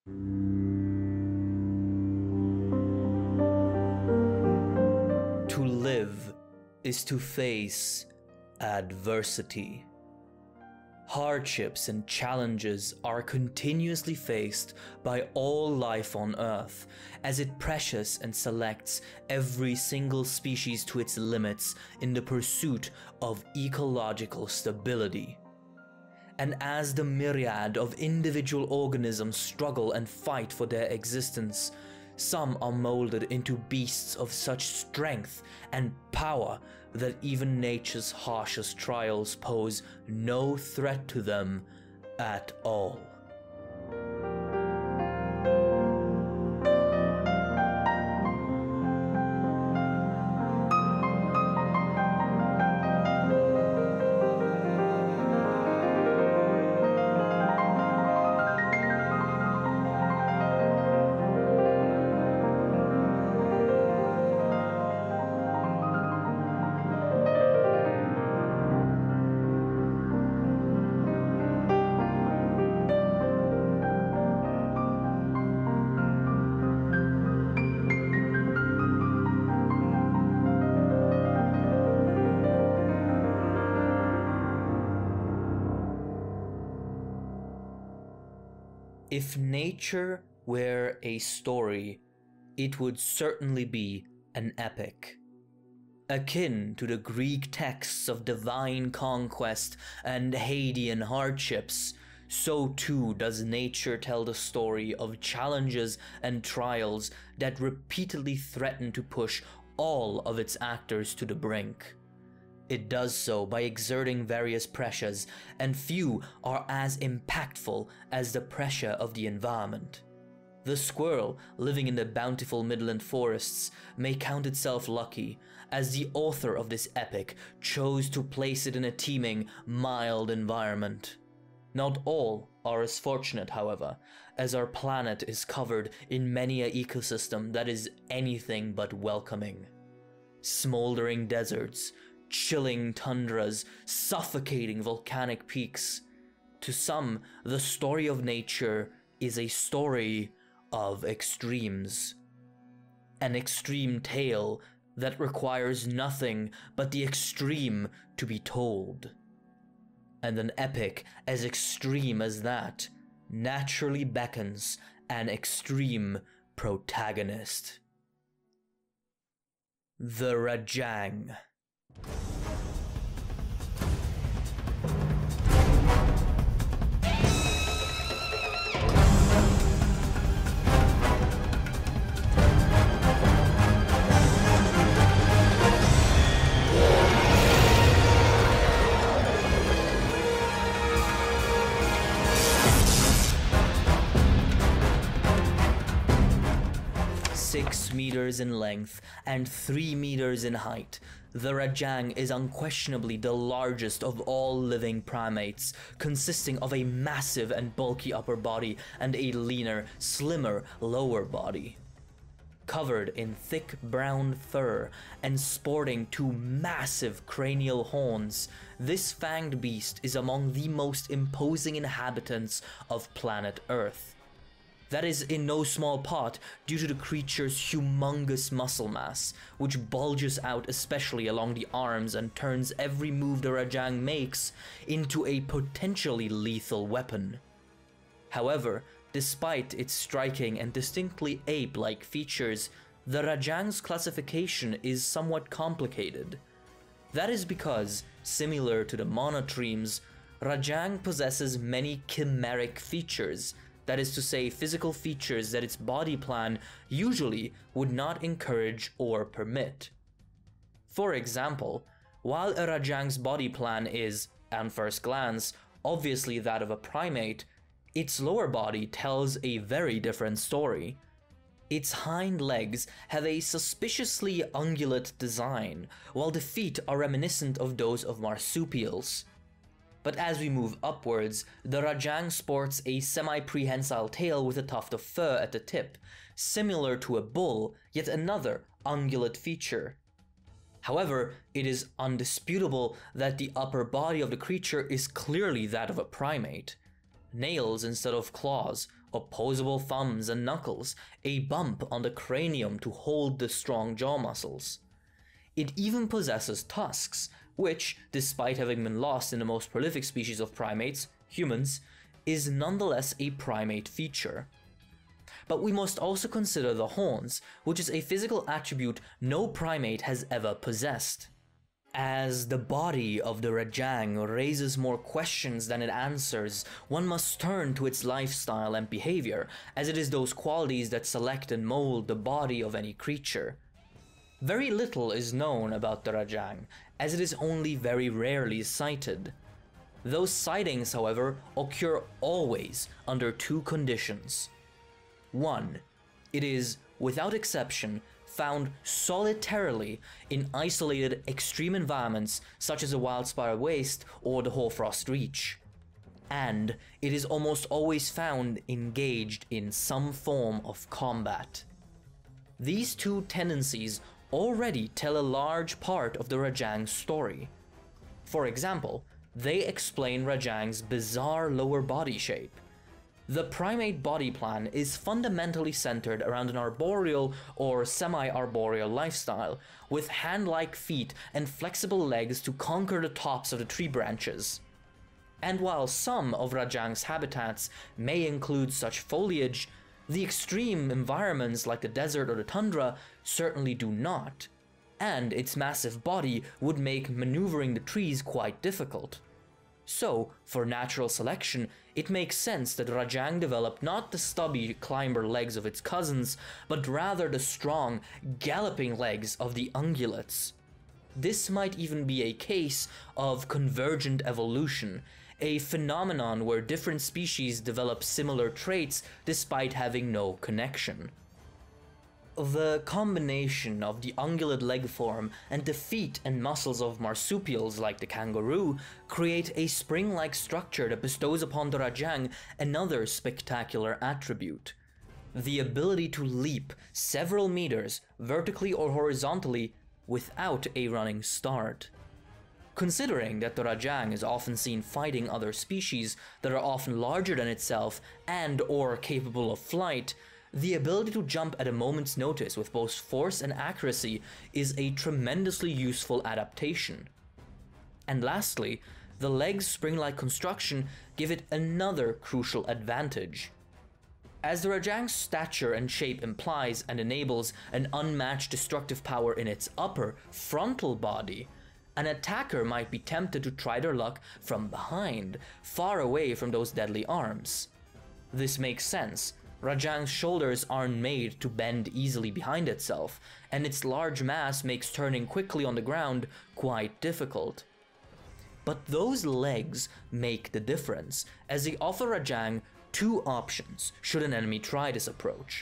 To live is to face adversity. Hardships and challenges are continuously faced by all life on Earth, as it pressures and selects every single species to its limits in the pursuit of ecological stability. And as the myriad of individual organisms struggle and fight for their existence, some are molded into beasts of such strength and power that even nature's harshest trials pose no threat to them at all. If nature were a story, it would certainly be an epic. Akin to the Greek texts of divine conquest and Hadean hardships, so too does nature tell the story of challenges and trials that repeatedly threaten to push all of its actors to the brink. It does so by exerting various pressures, and few are as impactful as the pressure of the environment. The squirrel living in the bountiful Midland forests may count itself lucky, as the author of this epic chose to place it in a teeming, mild environment. Not all are as fortunate, however, as our planet is covered in many an ecosystem that is anything but welcoming. Smoldering deserts, chilling tundras, suffocating volcanic peaks. To some, the story of nature is a story of extremes. An extreme tale that requires nothing but the extreme to be told. And an epic as extreme as that naturally beckons an extreme protagonist. The Rajang. 6 meters in length and 3 meters in height, the Rajang is unquestionably the largest of all living primates, consisting of a massive and bulky upper body and a leaner, slimmer lower body. Covered in thick brown fur and sporting 2 massive cranial horns, this fanged beast is among the most imposing inhabitants of planet Earth. That is in no small part due to the creature's humongous muscle mass, which bulges out especially along the arms and turns every move the Rajang makes into a potentially lethal weapon. However, despite its striking and distinctly ape-like features, the Rajang's classification is somewhat complicated. That is because, similar to the monotremes, Rajang possesses many chimeric features, that is to say, physical features that its body plan usually would not encourage or permit. For example, while a Rajang's body plan is, at first glance, obviously that of a primate, its lower body tells a very different story. Its hind legs have a suspiciously ungulate design, while the feet are reminiscent of those of marsupials. But as we move upwards, the Rajang sports a semi-prehensile tail with a tuft of fur at the tip, similar to a bull, yet another ungulate feature. However, it is undisputable that the upper body of the creature is clearly that of a primate. Nails instead of claws, opposable thumbs and knuckles, a bump on the cranium to hold the strong jaw muscles. It even possesses tusks, which, despite having been lost in the most prolific species of primates, humans, is nonetheless a primate feature. But we must also consider the horns, which is a physical attribute no primate has ever possessed. As the body of the Rajang raises more questions than it answers, one must turn to its lifestyle and behavior, as it is those qualities that select and mold the body of any creature. Very little is known about the Rajang, as it is only very rarely sighted. Those sightings, however, occur always under two conditions. 1. It is, without exception, found solitarily in isolated extreme environments such as the Wildspire Waste or the Hoarfrost Reach. And it is almost always found engaged in some form of combat. These two tendencies already tell a large part of the Rajang's story. For example, they explain Rajang's bizarre lower body shape. The primate body plan is fundamentally centered around an arboreal or semi-arboreal lifestyle, with hand-like feet and flexible legs to conquer the tops of the tree branches. And while some of Rajang's habitats may include such foliage, the extreme environments like the desert or the tundra certainly do not, and its massive body would make maneuvering the trees quite difficult. So, for natural selection, it makes sense that Rajang developed not the stubby climber legs of its cousins, but rather the strong, galloping legs of the ungulates. This might even be a case of convergent evolution, a phenomenon where different species develop similar traits despite having no connection. The combination of the ungulate leg form and the feet and muscles of marsupials like the kangaroo create a spring-like structure that bestows upon the Rajang another spectacular attribute: the ability to leap several meters vertically or horizontally without a running start. Considering that the Rajang is often seen fighting other species that are often larger than itself and or capable of flight, the ability to jump at a moment's notice with both force and accuracy is a tremendously useful adaptation. And lastly, the leg's spring-like construction give it another crucial advantage. As the Rajang's stature and shape implies and enables an unmatched destructive power in its upper, frontal body, an attacker might be tempted to try their luck from behind, far away from those deadly arms. This makes sense. Rajang's shoulders aren't made to bend easily behind itself, and its large mass makes turning quickly on the ground quite difficult. But those legs make the difference, as they offer Rajang two options should an enemy try this approach.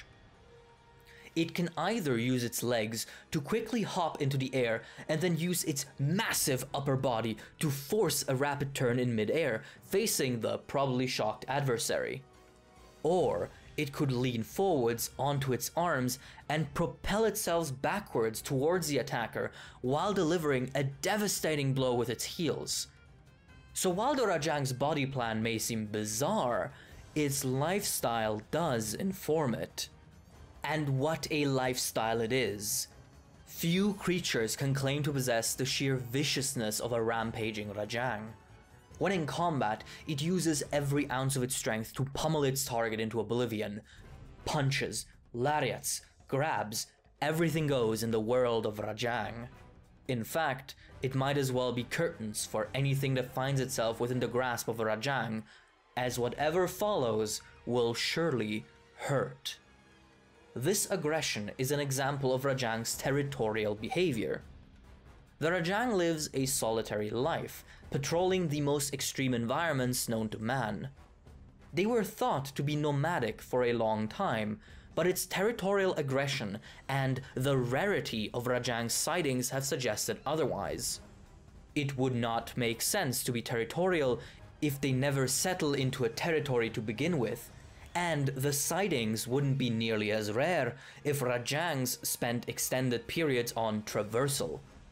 It can either use its legs to quickly hop into the air and then use its massive upper body to force a rapid turn in mid-air, facing the probably shocked adversary. Or it could lean forwards onto its arms and propel itself backwards towards the attacker while delivering a devastating blow with its heels. So while the Rajang's body plan may seem bizarre, its lifestyle does inform it. And what a lifestyle it is. Few creatures can claim to possess the sheer viciousness of a rampaging Rajang. When in combat, it uses every ounce of its strength to pummel its target into oblivion. Punches, lariats, grabs, everything goes in the world of Rajang. In fact, it might as well be curtains for anything that finds itself within the grasp of a Rajang, as whatever follows will surely hurt. This aggression is an example of Rajang's territorial behavior. The Rajang lives a solitary life, patrolling the most extreme environments known to man. They were thought to be nomadic for a long time, but its territorial aggression and the rarity of Rajang's sightings have suggested otherwise. It would not make sense to be territorial if they never settle into a territory to begin with, and the sightings wouldn't be nearly as rare if Rajangs spent extended periods on traversal.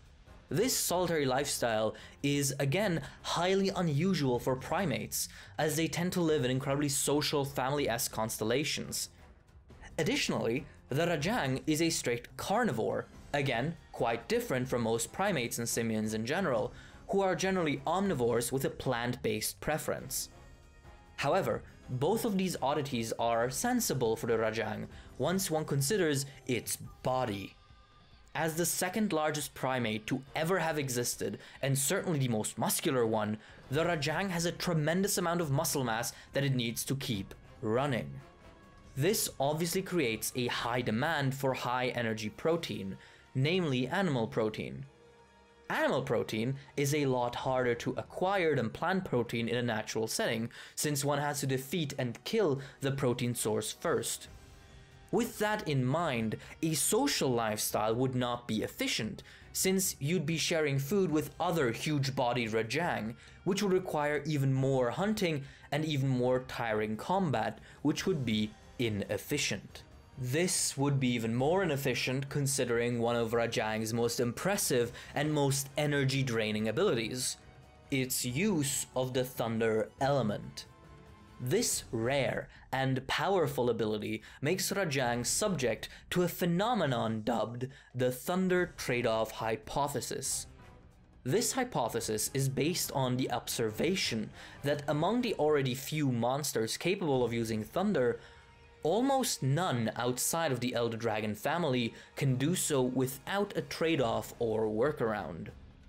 This solitary lifestyle is, again, highly unusual for primates, as they tend to live in incredibly social, family-esque constellations. Additionally, the rajang is a strict carnivore, again, quite different from most primates and simians in general, who are generally omnivores with a plant-based preference. However, both of these oddities are sensible for the rajang once one considers its body. As the second largest primate to ever have existed, and certainly the most muscular one, the rajang has a tremendous amount of muscle mass that it needs to keep running. This obviously creates a high demand for high energy protein, namely animal protein. Animal protein is a lot harder to acquire than plant protein in a natural setting, since one has to defeat and kill the protein source first. With that in mind, a social lifestyle would not be efficient, since you'd be sharing food with other huge-bodied rajang, which would require even more hunting and even more tiring combat, which would be inefficient. This would be even more inefficient considering one of Rajang's most impressive and most energy-draining abilities, its use of the Thunder element. This rare and powerful ability makes Rajang subject to a phenomenon dubbed the Thunder Trade-off Hypothesis. This hypothesis is based on the observation that among the already few monsters capable of using thunder, almost none outside of the Elder Dragon family can do so without a trade-off or workaround.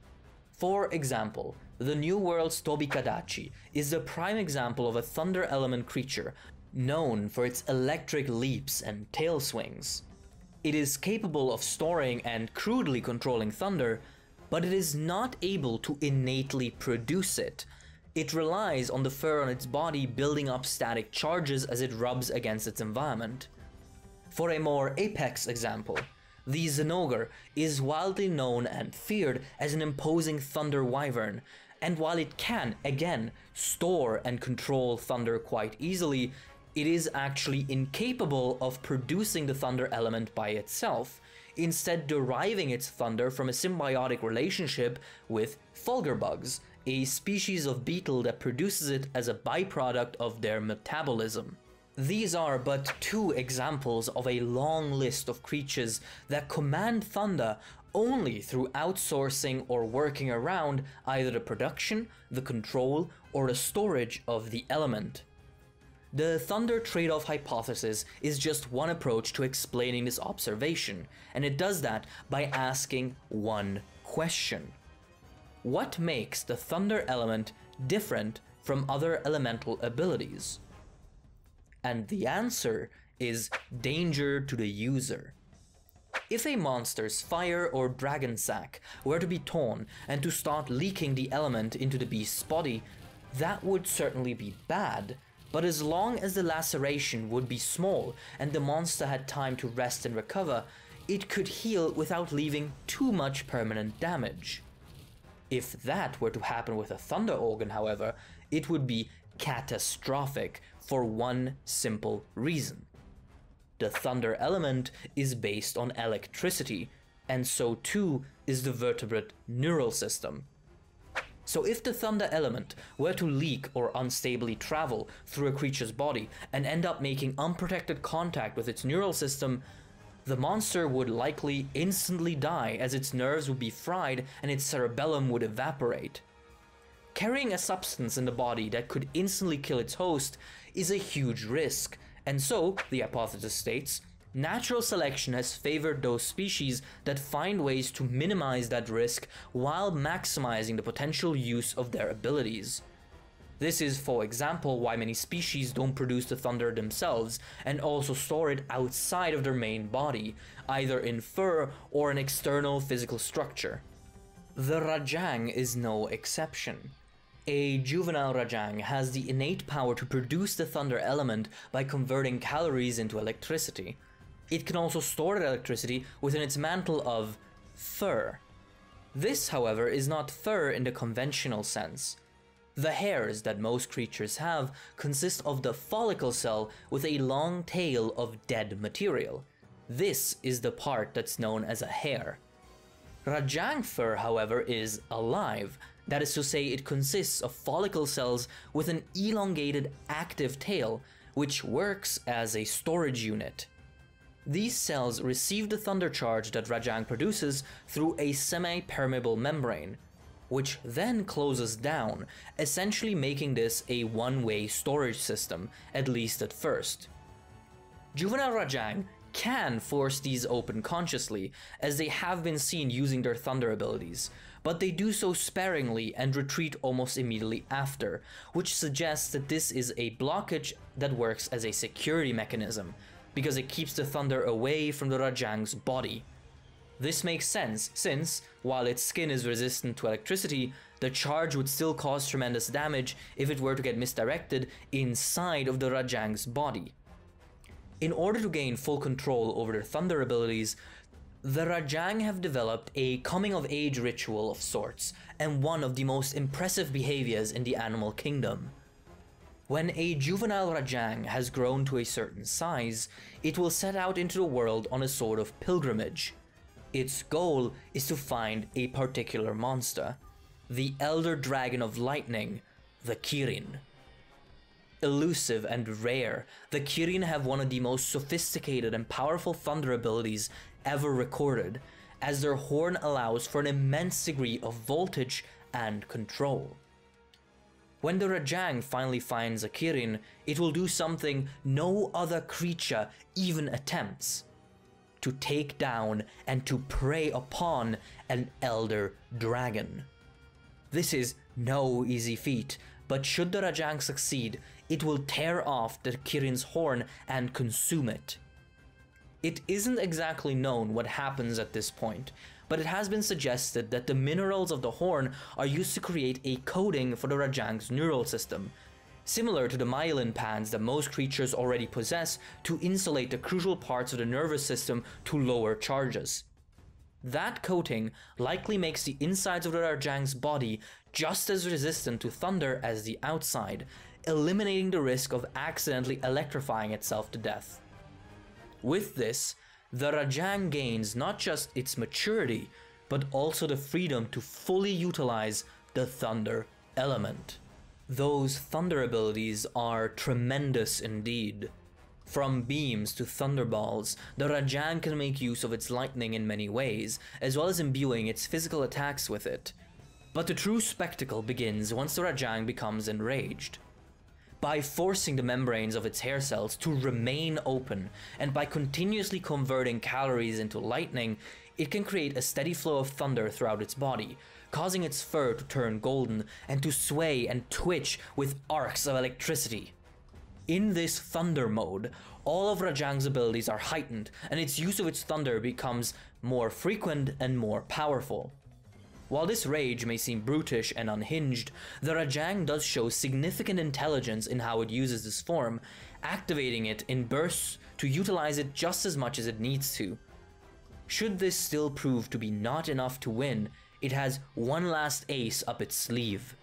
For example, the New World's Tobikadachi is the prime example of a thunder element creature known for its electric leaps and tail swings. It is capable of storing and crudely controlling thunder, but it is not able to innately produce it. It relies on the fur on its body building up static charges as it rubs against its environment. For a more apex example, the Zinogre is widely known and feared as an imposing thunder wyvern, and while it can, again, store and control thunder quite easily, it is actually incapable of producing the thunder element by itself, instead deriving its thunder from a symbiotic relationship with fulgurbugs, a species of beetle that produces it as a byproduct of their metabolism. These are but two examples of a long list of creatures that command thunder only through outsourcing or working around either the production, the control, or the storage of the element. The Thunder Trade-off Hypothesis is just one approach to explaining this observation, and it does that by asking one question. What makes the Thunder element different from other elemental abilities? And the answer is danger to the user. If a monster's fire or dragon sac were to be torn and to start leaking the element into the beast's body, that would certainly be bad, but as long as the laceration would be small and the monster had time to rest and recover, it could heal without leaving too much permanent damage. If that were to happen with a thunder organ, however, it would be catastrophic for one simple reason. The thunder element is based on electricity, and so too is the vertebrate neural system. So if the thunder element were to leak or unstably travel through a creature's body and end up making unprotected contact with its neural system, the monster would likely instantly die as its nerves would be fried and its cerebellum would evaporate. Carrying a substance in the body that could instantly kill its host is a huge risk, and so, the hypothesis states, natural selection has favored those species that find ways to minimize that risk while maximizing the potential use of their abilities. This is, for example, why many species don't produce the thunder themselves and also store it outside of their main body, either in fur or an external physical structure. The Rajang is no exception. A juvenile Rajang has the innate power to produce the thunder element by converting calories into electricity. It can also store that electricity within its mantle of fur. This, however, is not fur in the conventional sense. The hairs that most creatures have consist of the follicle cell with a long tail of dead material. This is the part that's known as a hair. Rajang fur, however, is alive. That is to say, it consists of follicle cells with an elongated active tail, which works as a storage unit. These cells receive the thunder charge that Rajang produces through a semi-permeable membrane, which then closes down, essentially making this a one-way storage system, at least at first. Juvenile Rajang can force these open consciously, as they have been seen using their thunder abilities, but they do so sparingly and retreat almost immediately after, which suggests that this is a blockage that works as a security mechanism, because it keeps the thunder away from the Rajang's body. This makes sense, since, while its skin is resistant to electricity, the charge would still cause tremendous damage if it were to get misdirected inside of the Rajang's body. In order to gain full control over their thunder abilities, the Rajang have developed a coming-of-age ritual of sorts, and one of the most impressive behaviors in the animal kingdom. When a juvenile Rajang has grown to a certain size, it will set out into the world on a sort of pilgrimage. Its goal is to find a particular monster, the Elder Dragon of Lightning, the Kirin. Elusive and rare, the Kirin have one of the most sophisticated and powerful thunder abilities ever recorded, as their horn allows for an immense degree of voltage and control. When the Rajang finally finds a Kirin, it will do something no other creature even attempts: to take down and to prey upon an Elder Dragon. This is no easy feat, but should the Rajang succeed, it will tear off the Kirin's horn and consume it. It isn't exactly known what happens at this point, but it has been suggested that the minerals of the horn are used to create a coating for the Rajang's neural system, similar to the myelin pads that most creatures already possess to insulate the crucial parts of the nervous system to lower charges. That coating likely makes the insides of the Rajang's body just as resistant to thunder as the outside, eliminating the risk of accidentally electrifying itself to death. With this, the Rajang gains not just its maturity, but also the freedom to fully utilize the thunder element. Those thunder abilities are tremendous indeed. From beams to thunderballs, the Rajang can make use of its lightning in many ways, as well as imbuing its physical attacks with it. But the true spectacle begins once the Rajang becomes enraged. By forcing the membranes of its hair cells to remain open, and by continuously converting calories into lightning, it can create a steady flow of thunder throughout its body, causing its fur to turn golden and to sway and twitch with arcs of electricity. In this thunder mode, all of Rajang's abilities are heightened, and its use of its thunder becomes more frequent and more powerful. While this rage may seem brutish and unhinged, the Rajang does show significant intelligence in how it uses this form, activating it in bursts to utilize it just as much as it needs to. Should this still prove to be not enough to win, it has one last ace up its sleeve.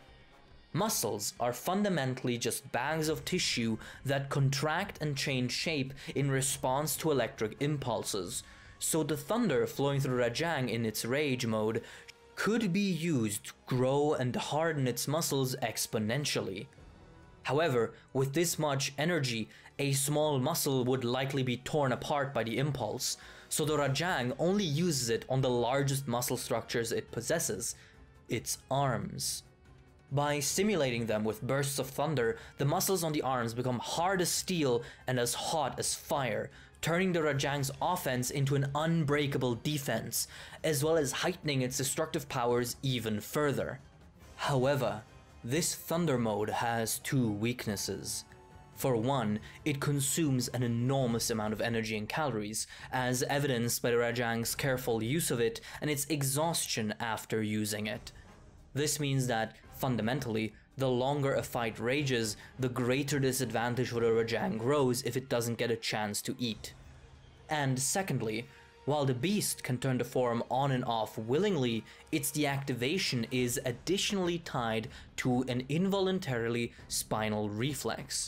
Muscles are fundamentally just bags of tissue that contract and change shape in response to electric impulses, so the thunder flowing through Rajang in its rage mode could be used to grow and harden its muscles exponentially. However, with this much energy, a small muscle would likely be torn apart by the impulse, so the Rajang only uses it on the largest muscle structures it possesses, its arms. By stimulating them with bursts of thunder, the muscles on the arms become hard as steel and as hot as fire, turning the Rajang's offense into an unbreakable defense, as well as heightening its destructive powers even further. However, this thunder mode has two weaknesses. For one, it consumes an enormous amount of energy and calories, as evidenced by the Rajang's careful use of it and its exhaustion after using it. This means that, fundamentally, the longer a fight rages, the greater disadvantage for the Rajang grows if it doesn't get a chance to eat. And secondly, while the beast can turn the form on and off willingly, its deactivation is additionally tied to an involuntarily spinal reflex.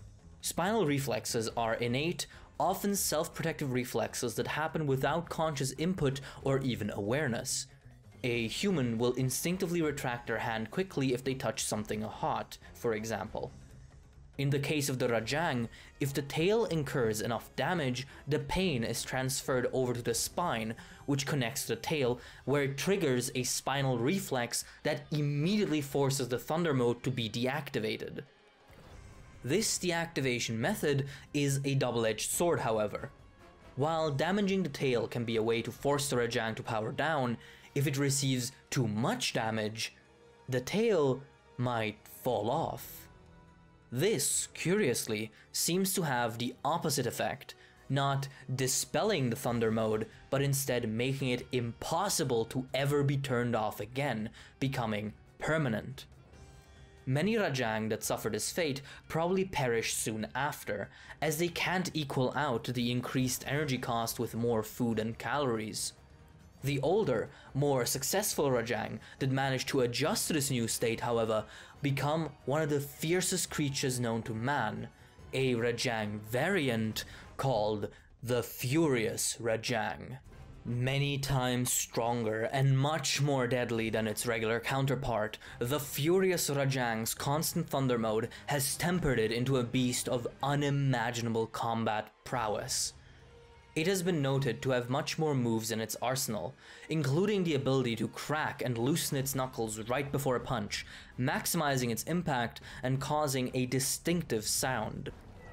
Spinal reflexes are innate, often self-protective reflexes that happen without conscious input or even awareness. A human will instinctively retract their hand quickly if they touch something hot, for example. In the case of the Rajang, if the tail incurs enough damage, the pain is transferred over to the spine, which connects to the tail, where it triggers a spinal reflex that immediately forces the Thunder Mode to be deactivated. This deactivation method is a double-edged sword, however. While damaging the tail can be a way to force the Rajang to power down, if it receives too much damage, the tail might fall off. This, curiously, seems to have the opposite effect, not dispelling the Thunder Mode, but instead making it impossible to ever be turned off again, becoming permanent. Many Rajang that suffer this fate probably perish soon after, as they can't equal out the increased energy cost with more food and calories. The older, more successful Rajang that manage to adjust to this new state, however, become one of the fiercest creatures known to man, a Rajang variant called the Furious Rajang. Many times stronger and much more deadly than its regular counterpart, the Furious Rajang's constant Thunder Mode has tempered it into a beast of unimaginable combat prowess. It has been noted to have much more moves in its arsenal, including the ability to crack and loosen its knuckles right before a punch, maximizing its impact and causing a distinctive sound.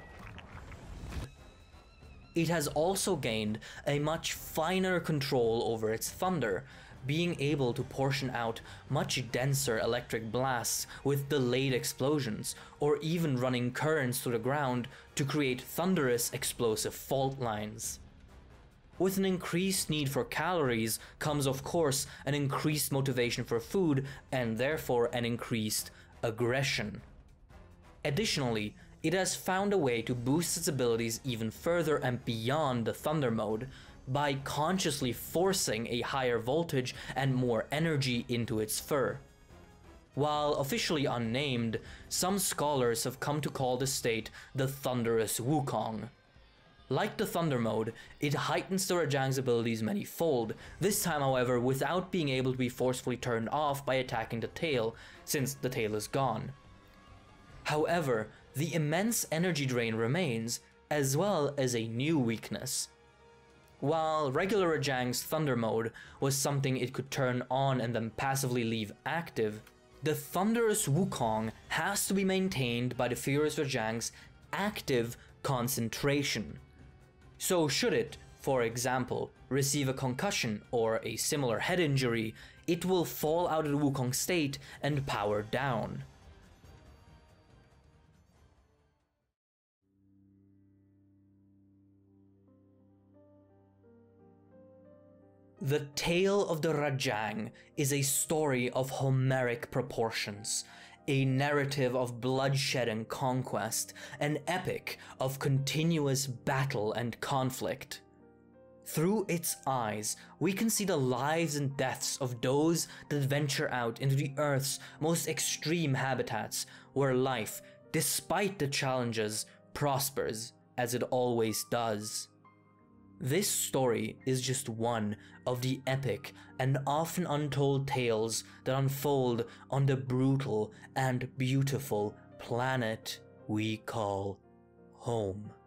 It has also gained a much finer control over its thunder, being able to portion out much denser electric blasts with delayed explosions, or even running currents through the ground to create thunderous explosive fault lines. With an increased need for calories comes, of course, an increased motivation for food and therefore an increased aggression. Additionally, it has found a way to boost its abilities even further and beyond the Thunder Mode by consciously forcing a higher voltage and more energy into its fur. While officially unnamed, some scholars have come to call the state the Thunderous Wukong. Like the Thunder Mode, it heightens the Rajang's abilities many-fold, this time however without being able to be forcefully turned off by attacking the tail, since the tail is gone. However, the immense energy drain remains, as well as a new weakness. While regular Rajang's Thunder Mode was something it could turn on and then passively leave active, the Thunderous Wukong has to be maintained by the Furious Rajang's active concentration. So should it, for example, receive a concussion or a similar head injury, it will fall out of the Wukong state and power down. The Tale of the Rajang is a story of Homeric proportions, a narrative of bloodshed and conquest, an epic of continuous battle and conflict. Through its eyes, we can see the lives and deaths of those that venture out into the Earth's most extreme habitats, where life, despite the challenges, prospers, as it always does. This story is just one of the epic and often untold tales that unfold on the brutal and beautiful planet we call home.